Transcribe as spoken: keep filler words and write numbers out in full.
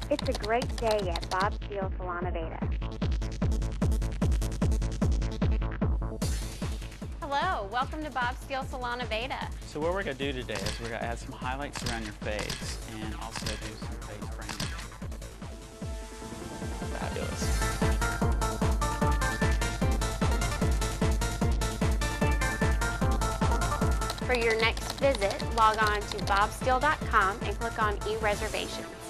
It's a great day at Bob Steele Salon of Ada. Hello, welcome to Bob Steele Salon of Ada. So what we're going to do today is we're going to add some highlights around your face and also do some face framing. Fabulous. For your next visit, log on to bob steele dot com and click on e-reservations.